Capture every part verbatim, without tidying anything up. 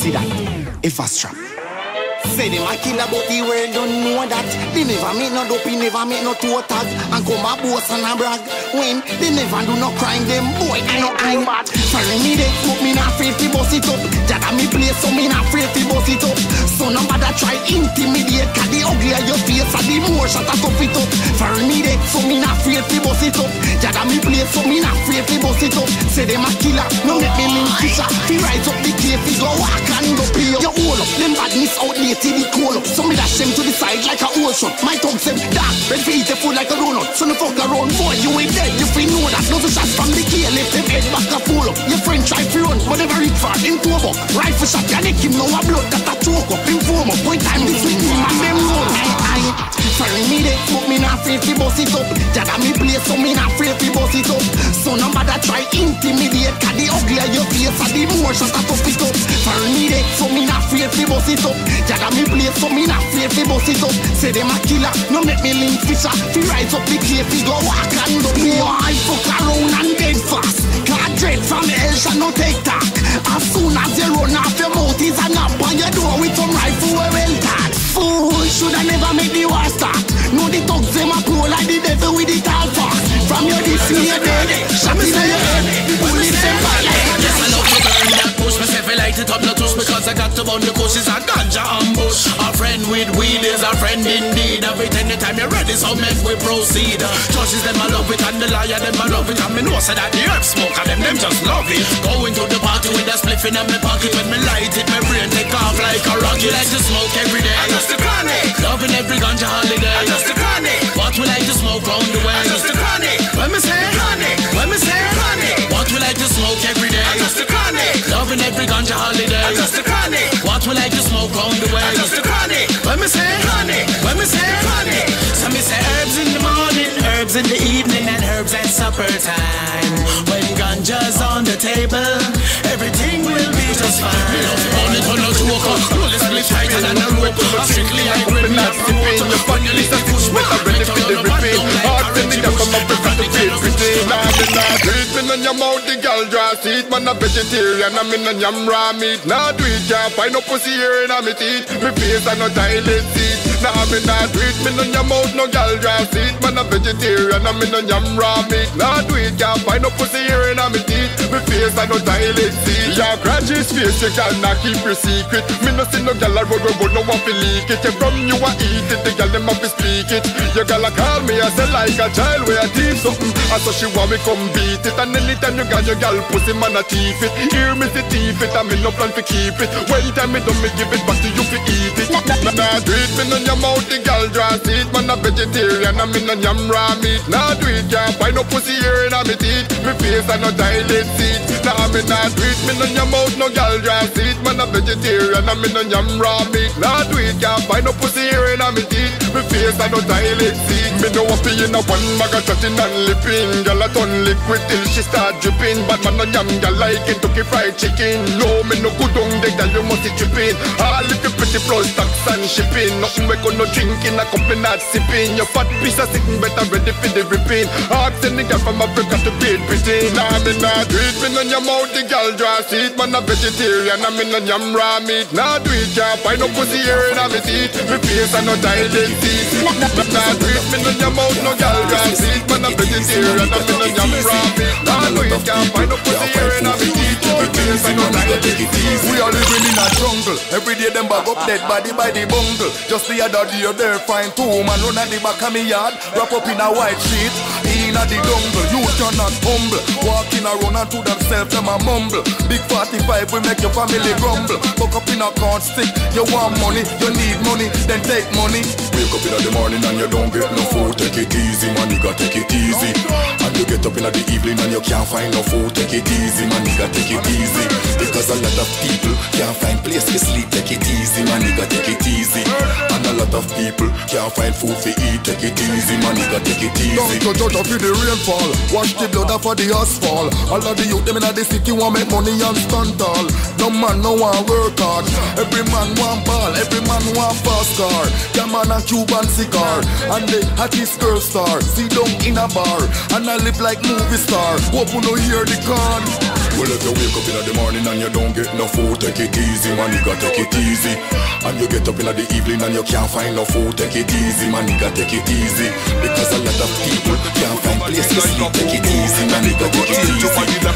see that? If I strap. Say them a killer but the world don't know that. They never make no dope, never make no toe tag. And come a boast and a brag. When they never do no crime, them boy they no crime bad. Sorry me they smoke, me not afraid to bust it up. Jaga me play so me not afraid to bust it up. So nobody try intimidate, cause the uglier your face and the more shot I top it up. Sorry me they so me not afraid to bust it up. Jaga me play so me not afraid to bust it up. Say them a killer, no make me link fisher. He rise up the cave, he go walk and go play up. You hold up, them badness out late till the cool up. So me dash them to the side like a old shot. My tongue them dark, red for eat the food like a donut. So no fuck around, boy, you ain't dead, you feel know that. No shots from the key, lift them head back a pull up. Your friend try to run, but never reach far, him to up. Rifle shot, ya neck him, now a blood that a choke up. Him form up, one time this with him and them road. I, I, sorry me they smoke, me not afraid to bust it up. Jaga me play, so me not afraid to bust it up. So nobody try intimidate, cause the uglier your face and the more shot I top it up. Sorry me they, so me not afraid to bust it up. Jaga me play, so me not afraid to bust it up. Say them a killer, no make me link fisher. Fi rise up the cave, fi go walk and go play. I fuck around and dead fast. Cause dread from hell shall no take talk. As soon as you run off your mouth is a knock on your door with some rifle well taught. Fool, shoulda never make the war start. No the thugs them a pro like the devil with the tall fast. From your this me your dead, shot in your head. Bullet them back like a yes, I love to burn that push. Myself I light it up, no touch. Because I got to burn the kush. It's a ganja ambush. A friend with weed is a friend indeed. Every time anytime you're ready, so make we proceed. Churches them I love it and the liar them I love it. And me know say that the herb smoke and them them just love it. Going to the party with a spliff in my pocket. When me light it, my brain take off like a rocket. Like to smoke every day. I just the chronic. Loving every ganja holiday. I just the chronic. What we like to smoke round the way. I just the chronic. When me say chronic. When me say chronic. What we like to smoke every day. I just the chronic. Loving every ganja holiday. I just the chronic. What we like to smoke round the way. I just the chronic. When me say chronic. When me say chronic. So me say herbs in the morning, herbs in the evening, and herbs at supper time. When ganja's on the table, everything will be just fine. Me love the morning turn out to walk up. Roll the split tighter than a rope. Strictly I grip me up from water. Your body is a push me up. Ready for the repeat. Heart in the gap from up with the feel pretty. Nah, me nah do it. Me no yam out the gal draw seat. Man a vegetarian and me no yam raw meat. Nah do it, can't find no pussy here in a me teeth. Me face and no toilet seat. Nah me nah do it. Me no yam out no gal draw seat. Man a vegetarian and me no yam raw meat. Nah do it, can't find no pussy here in a me teeth. Me face and no toilet seat. Yeah, grudge his face, you gal not keep your secret. Me no see no gal a road road no want to leak it. You from you a eat it, the gal them have to speak it. You gal a call me I say like a child where I teach something. And so she want me come beat it. And anytime you got your gal pussy man a teeth it. Hear me say teeth it and me no plan to keep it. When time me done me give it back to you to eat it. Nah nah do it, me no yam out the gal draw seat. Man a vegetarian and me no yam raw meat. Nah do it, can't find no pussy here in a me teeth. Me face and no toilet seat. Nah me nah do it, me no yam out no gal draw seat. Man a vegetarian and me no yam raw meat. Nah do it, can't find no pussy here in a me teeth. Me face and no toilet seat. Me no happy in a one bag of chatting and lipping. Gal a turn liquid till she start dripping. But man no yam gal like Kentucky fried chicken. No me no good on the gal you must be tripping. All if you pretty plus tax and shipping. Nothing we gonna drink in a cup me not sipping. Your fat piece of sitting better ready for the ripping. Ask any gal from Africa to be pretty. Nah me nah do it. Me no yam out the gal draw seat. Man a vegetarian and me no yam raw meat. Nah do it, can't find no pussy here in a me teeth. Me face and no toilet seat. Nah do it, me no yam out no gal draw seat. Man a vegetarian and me no yam raw meat. Nah do it, can't find no pussy here in a me teeth. Me face and no toilet seat. We are living in a jungle. Every day them bag up dead body by the bungle. Just the other day there find two man run at the back of me yard. Wrap up in a white sheet. In a the jungle, you cannot humble. Walking around and to themselves them a mumble. Big forty-five will make your family grumble. Fuck up in a corn stick. You want money, you need money, then take money. Wake up in the morning and you don't get no food. Take it easy, man, nigga, take it easy. And you get up in the evening and you can't find no food. Take it easy, man, nigga, take it easy. Because a lot of people can't find place to sleep. Take it easy, man, nigga, take it easy. And a lot of people can't find food to eat. Take it easy, man, nigga, take it easy. Don't you judge up in the rainfall. Wash the blood off of the asphalt. All of the youth them in the city want make money and stand tall. No man no want work hard. Every man want ball, every man want fast car. Come on a Cuban cigar and the hottest girl star. See down in a bar and I live like movie star. Hope you no hear the con. Well, if you wake up in the morning and you don't get no food, take it easy, man, nigga, take it easy. And you get up in the evening and you can't find no food, take it easy, man, nigga, take it easy. Because a lot of people can't find place to sleep, take it easy, man, nigga, take it easy.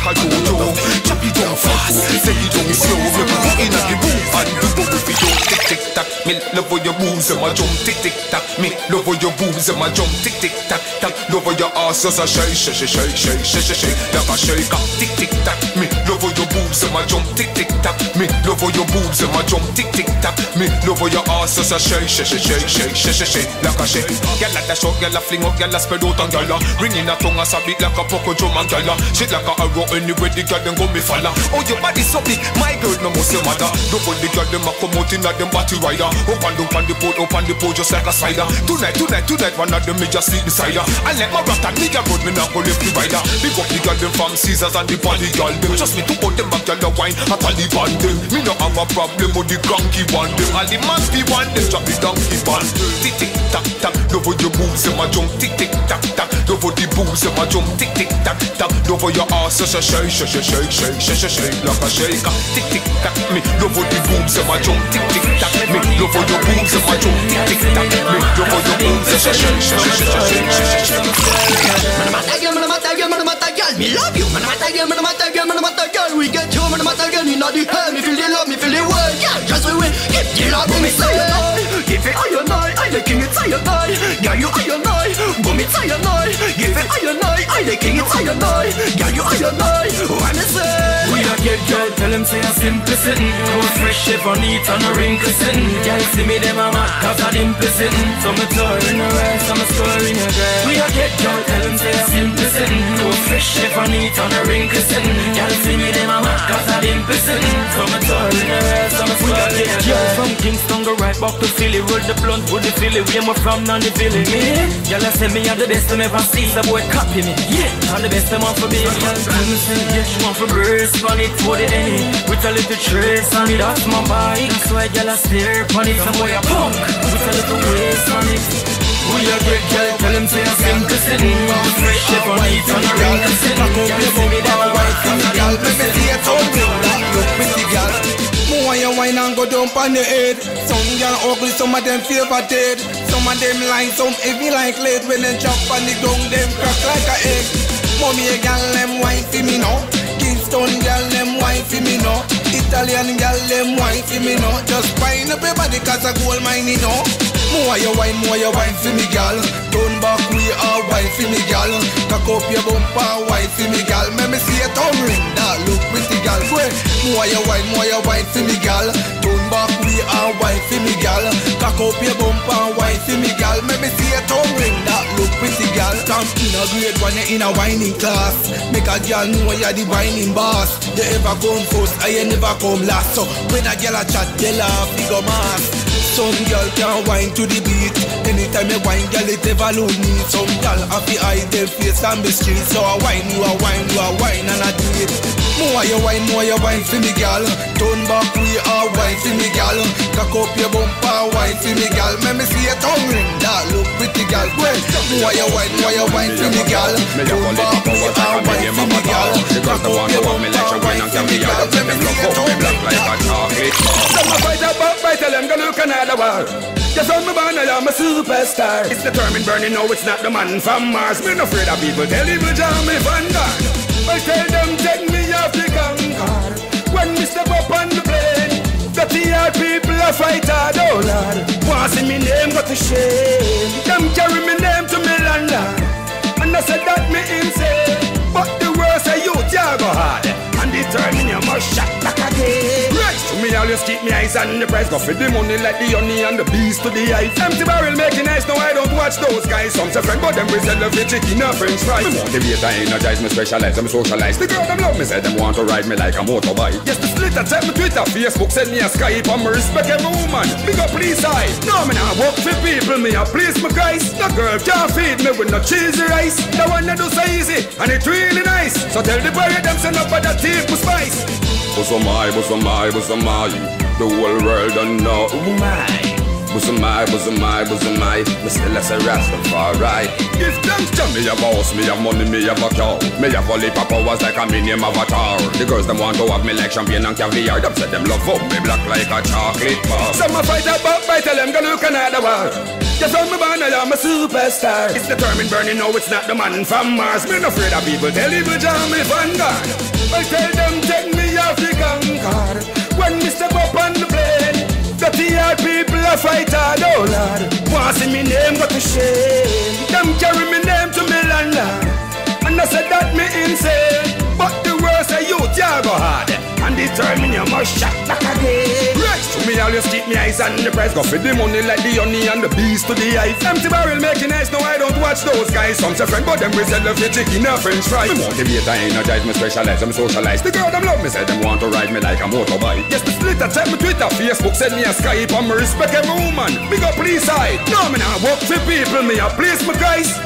Chop it down fast, take it down slow, you put in at the boom and do what we do. Tick tick tack, me love how your boobs and my jump. Tick tick tack, me love how your boobs and my jump. Tick tick tack, tack, love how your ass just a shake, shake, shake, shake, shake, shake, shake, like a shake. Tick tick tack, me love how your boobs and my jump. Tick tick tack, me love how your boobs and my jump. Tick tick tack, me love how your ass just a shake, shake, shake, shake, shake, shake, shake, like a shake. Gyal a dash out, gyal a fling out, gyal a spread out and gyal a ringing a tongue as a beat like a poco drum and gyal a shit like a arrow anywhere the gyal them go me follow. Oh your body so big, my girl no must your mother. Double the gyal them a come out inna them body rider. Up and down on the pole, up on the pole just like a spider. Tonight, tonight, tonight, one of them me just sleep beside her. And let my rat and me a road, me not go left the rider. Big up the gyal them from Caesars and the Bally gyal them. Just me to put them back gyal a wine, a Taliban them. Me no have a problem with the cranky one them. All the man be one them, drop the donkey band. Tick tick tack tack, love how your boobs and my jump. Tick tick tack tack, love how the boobs and my jump. Tick tick tack tack, love how your ass just a shake, shake, shake, shake, shake, shake, shake, like a shake. Tick tick tack, me love how the boobs and my jump. Tick tick tack, me love how your boobs and my jump. Tick tick tack, me love how your boobs just a shake, shake, shake, shake, shake, shake, shake. Man, I'm a tiger, man, I'm a tiger, man, I'm a tiger. Me love you, man, I'm a tiger, man, I'm a tiger, man, I'm a tiger. We get you, man, I'm a tiger. Inna the hell, me feel the love, me feel the world. Yeah, just we win. Give the love, go me say it. Give it iron eye, I the king, it's iron eye. Yeah, you iron eye, go me iron eye. Give it iron eye, I the king, it's iron eye. Yeah, you iron eye. What me say? We a get girl, tell them say I'm simple sitting. Go fresh, ever neat and a wrinkle sitting. Girl see me them a mad, cause I dimple sitting. So me touring the rest, so me scoring a girl. We a get girl, tell them say I'm simple sitting. Go fresh, ever neat and a wrinkle sitting. Girl see me them a mad, cause I dimple sitting. So me touring the rest, so me scoring a girl. From Kingston go right back to Philly. Roll the blunt with the Philly. Where me from, now the Philly. Me, girl I say me are the best them ever see. The boy copy me, yeah. And the best them want for me. Girl come and say yeah, she want for brace on it for the any. With a little trace on it, that's my bike. That's why girl I stare on it. Some boy a punk with a little waist on it. We a great girl, tell him say I'm simple sitting. Fresh up on it on a wrinkle sitting. Girl see me them a white from the girl. Let me see it all with that look pretty girl. More you wine and go down on your head. Some girl ugly, some of them favor dead. Some of them line, some heavy like lead. When they jump on the ground, them crack like a egg. Mommy a girl, them wine for me now. Kingston girl, them wine for me now. Italian girl, them wine for me now. Just wine up your body cause a gold mine, you know. More you wine, more you wine for me, girl. Turn back, we are wine for me, girl. Cock up your bumper, wine for me, girl. Let me see your tongue ring, that look pretty, girl. More you wine, more you wine for me, girl. Turn back, we are wine for me, girl. Cock up your bumper, wine for me, girl. Let me see your tongue ring, that look pretty, girl. Come in a grade when you're in a whining class. Make a girl know you're the whining boss. You ever come first, I you never come last. So when a girl a chat, they laugh, big mask. Some girl can wine to the beat. Anytime you wine, girl, it ever lose me. Some girl have to hide them face on the street. So I wine, you a wine, you a wine and I do it. More you wine, more you wine for me, girl. Turn back, we are wine for me, girl. Cock up your bumper, wine for me, girl. Let me see your tongue ring, that look pretty, girl. Well, more you wine, more you wine for me, girl. Turn back, we are wine for me, girl. Cock up your bumper, wine for me, girl. Let me see your tongue ring, that look pretty, girl. Tell them go look another war. Just on my banner, I'm a superstar. It's determined burning, no, it's not the man from Mars. Me no afraid of people, tell evil John me vanguard. I tell them take me off the Concord. When me step up on the plane, the T R people a fight hard, oh Lord. Want see me name got to shame. Them carry me name to me London, and I said that me insane. But the worst of you, you go hard. And determine you must shot back again. Right, to me always keep me eyes on the price. Go for the money like the honey and the bees to the eyes. Empty barrel making nice, no I don't watch those guys. Some say friend, but them resell the chicken and french fries. Me motivate and energize, me specialize, me socialize. The girl them love me, say them want to ride me like a motorbike. Yes, the splitter, tell me Twitter, Facebook, send me a Skype. And me respect every woman, big up please I. No, me not work for people, me a please my guys. The girl can't feed me with no cheesy rice. The one that do so easy, and it really nice. So tell the boy them send up for the tea for spice. What's on my, what's on my, what's on my? The whole world don't know. Oh my. Bosom my, bosom my, bosom my, me still as a Rastafari. Give thanks to me have a house, me have money, me have a car. Me have a leap of powers like a minion avatar. The girls them want to have me like champagne and caviar. Them say them love up me black like a chocolate bar. Some a fight about by tell them go look another war. Just from me born I am a superstar. It's determined burning, no it's not the man from Mars. Me no afraid of people, tell evil Jah me vanguard. I tell them take me off the concord. When me step up on the plane, the T R people a fight hard, oh Lord. Want see me name go to shame. Them carry me name to me landlord. And I said that me insane. But the world say you yeah go hard. And determine you must shot back again. Right to me always keep me eyes on the price. Go for the money like the honey and the bees to the eyes. Empty barrel making nice, no I don't watch those guys. Some say friend but them we sell the chicken and french fries. Me motivate I energize, me specialize, I'm socialize. The girl them love me, say them want to ride me like a motorbike. Yes the split check me Twitter, Facebook, send me a Skype. And me respect every woman, big up please side. No me nah work for people, me a place my guys.